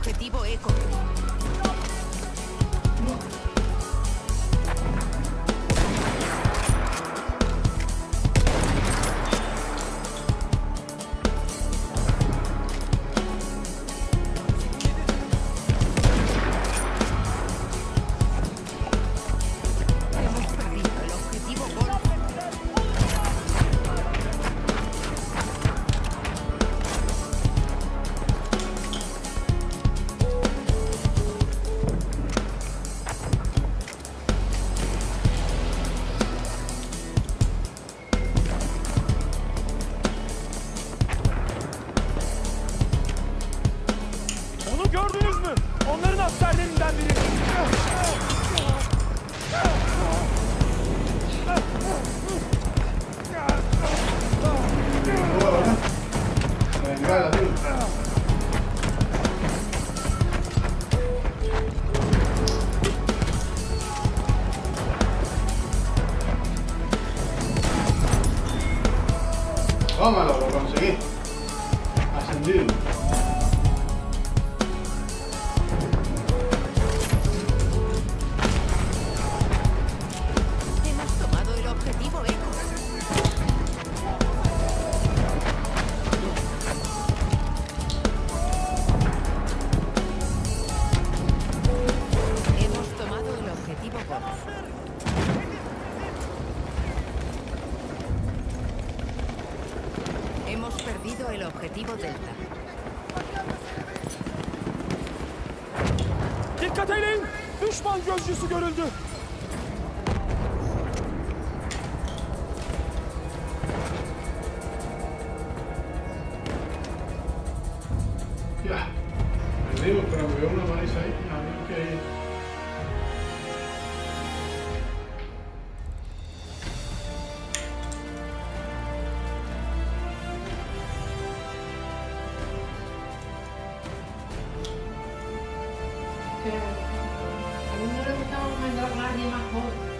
objetivo Eco. Onu gördünüz mü? Onların askerlerinden biri. Tómalo, lo conseguí. Ascendido. Hemos tomado el objetivo Eco. Hemos tomado el objetivo Golf. Hemos perdido el objetivo Delta. Dikkat edin! Düşman gözcüsü görüldü. Ya. Perdimos, pero me veo una paliza ahí. A ver qué. Pero a mí no le gustaba mandar a nadie más joven.